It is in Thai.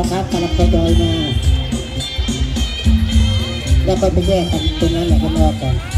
นะครับกำลังทยอยมาแล้วก็ไปแยกกันตรงนั้นแหละข้างนอกก่อน